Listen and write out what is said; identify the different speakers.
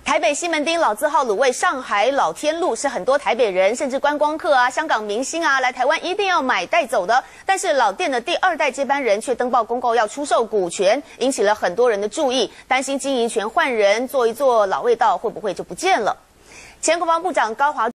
Speaker 1: 台北西门町老字号卤味上海老天路是很多台北人甚至观光客啊、香港明星啊来台湾一定要买带走的。但是老店的第2代接班人却登报公告要出售股权，引起了很多人的注意，担心经营权换人，做一做老味道会不会就不见了？前国防部长高华